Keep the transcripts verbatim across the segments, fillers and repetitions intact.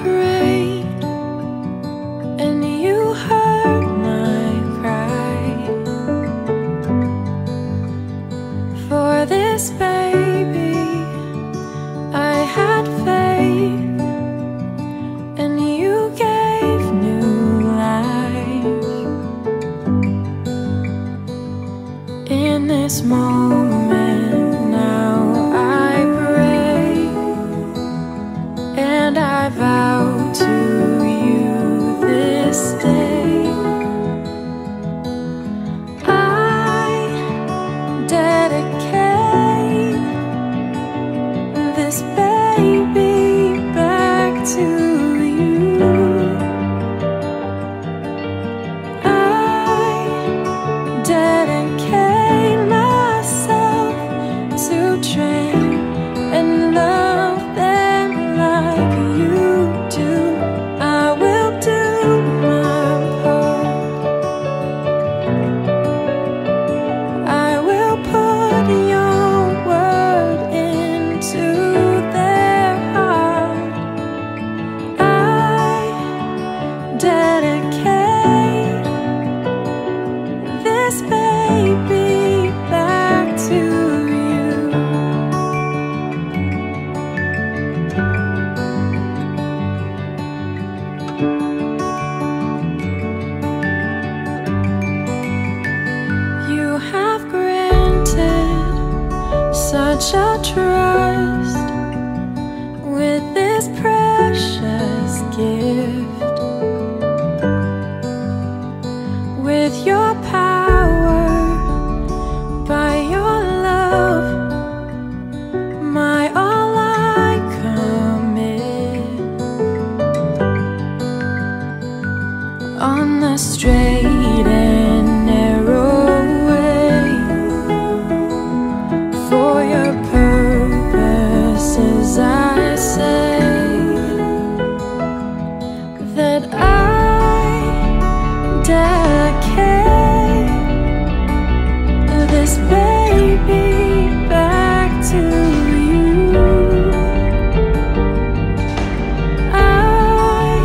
prayed and you heard my cry for this baby. I had faith and you gave new life. In this moment now I pray and I vow to you this day I dedicate this baby back to you. I dedicate myself to train and love them like you do. I will do my part. I will put your word into their heart. I dedicate this baby back to you. You have granted such a trust with this precious gift. With your power, by your love, my all I commit. On the straight and narrow way, for your purposes I say that I dedicate this baby back to you. I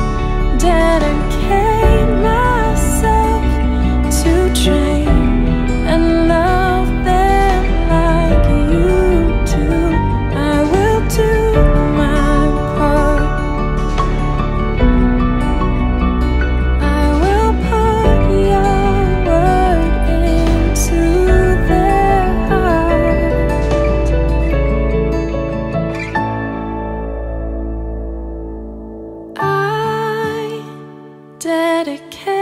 dedicate myself to train and love them like you do. I will do my part. I will put your word into their heart. I dedicate